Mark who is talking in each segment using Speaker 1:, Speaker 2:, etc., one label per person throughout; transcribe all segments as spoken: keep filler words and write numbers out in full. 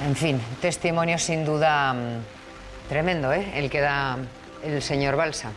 Speaker 1: En fin, testimonio sin duda mmm, tremendo, ¿eh? El que da el señor Balsa.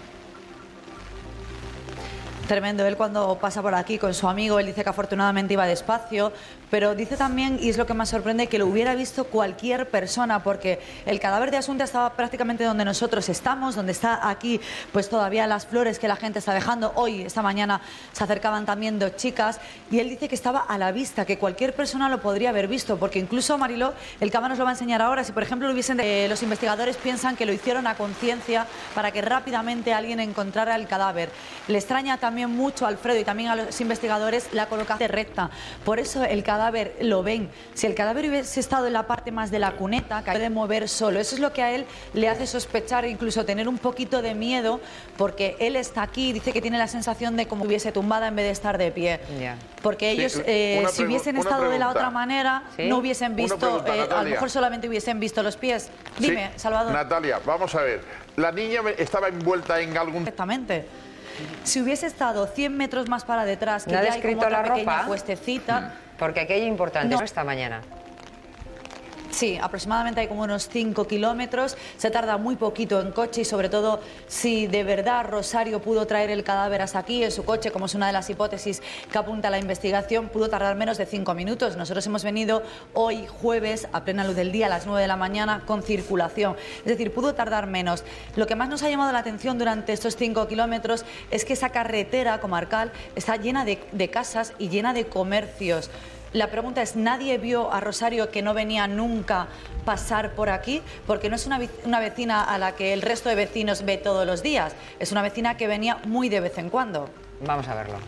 Speaker 2: Tremendo. Él cuando pasa por aquí con su amigo, él dice que afortunadamente iba despacio, pero dice también, y es lo que más sorprende, que lo hubiera visto cualquier persona, porque el cadáver de Asunta estaba prácticamente donde nosotros estamos, donde está aquí pues todavía las flores que la gente está dejando. Hoy, esta mañana, se acercaban también dos chicas y él dice que estaba a la vista, que cualquier persona lo podría haber visto, porque incluso, Mariló, el cámara nos lo va a enseñar ahora, si por ejemplo lo hubiesen... Eh, los investigadores piensan que lo hicieron a conciencia para que rápidamente alguien encontrara el cadáver. Le extraña también también mucho a Alfredo y también a los investigadores la colocación recta. Por eso el cadáver lo ven. Si el cadáver hubiese estado en la parte más de la cuneta, que puede mover solo. Eso es lo que a él le hace sospechar e incluso tener un poquito de miedo, porque él está aquí y dice que tiene la sensación de como hubiese tumbada en vez de estar de pie. Yeah. Porque ellos,
Speaker 3: sí,
Speaker 2: eh, si hubiesen estado pregunta. de la otra manera, ¿sí? no hubiesen visto, pregunta, eh, a lo mejor solamente hubiesen visto los pies. Dime, sí. Salvador.
Speaker 3: Natalia, vamos a ver. La niña estaba envuelta en algún...
Speaker 2: Perfectamente. Si hubiese estado cien metros más para detrás, que
Speaker 1: ¿No
Speaker 2: ya
Speaker 1: ha
Speaker 2: hay como
Speaker 1: otra
Speaker 2: la pequeña
Speaker 1: ropa?
Speaker 2: puestecita...
Speaker 1: Porque aquello importante
Speaker 2: no.
Speaker 1: esta mañana.
Speaker 2: Sí, aproximadamente hay como unos cinco kilómetros, se tarda muy poquito en coche y sobre todo si de verdad Rosario pudo traer el cadáver hasta aquí en su coche, como es una de las hipótesis que apunta la investigación, pudo tardar menos de cinco minutos. Nosotros hemos venido hoy jueves a plena luz del día a las nueve de la mañana con circulación, es decir, pudo tardar menos. Lo que más nos ha llamado la atención durante estos cinco kilómetros es que esa carretera comarcal está llena de, de casas y llena de comercios. La pregunta es, ¿nadie vio a Rosario, que no venía nunca, pasar por aquí? Porque no es una, una vecina a la que el resto de vecinos ve todos los días. Es una vecina que venía muy de vez en cuando.
Speaker 1: Vamos a verlo.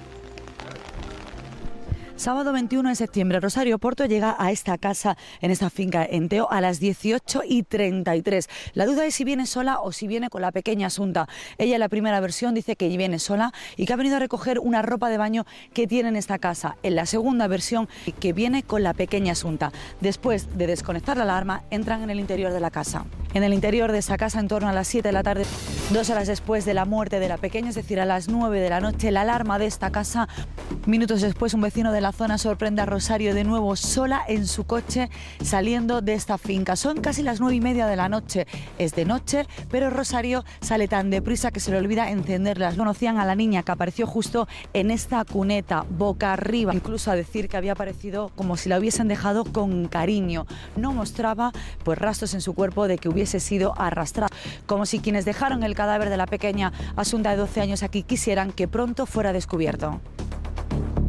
Speaker 2: Sábado veintiuno de septiembre, Rosario Porto llega a esta casa, en esta finca en Teo, a las dieciocho y treinta y tres. La duda es si viene sola o si viene con la pequeña Asunta. Ella en la primera versión dice que viene sola y que ha venido a recoger una ropa de baño que tiene en esta casa. En la segunda versión, que viene con la pequeña Asunta. Después de desconectar la alarma, entran en el interior de la casa. En el interior de esa casa, en torno a las siete de la tarde, dos horas después de la muerte de la pequeña, es decir, a las nueve de la noche, la alarma de esta casa. Minutos después, un vecino de la zona sorprende a Rosario de nuevo sola en su coche saliendo de esta finca. Son casi las nueve y media de la noche. Es de noche, pero Rosario sale tan deprisa que se le olvida encenderlas. Conocían a la niña que apareció justo en esta cuneta, boca arriba. Incluso a decir que había aparecido como si la hubiesen dejado con cariño. No mostraba pues rastros en su cuerpo de que hubiese sido arrastrada. Como si quienes dejaron el cadáver de la pequeña Asunta de doce años aquí quisieran que pronto fuera descubierto.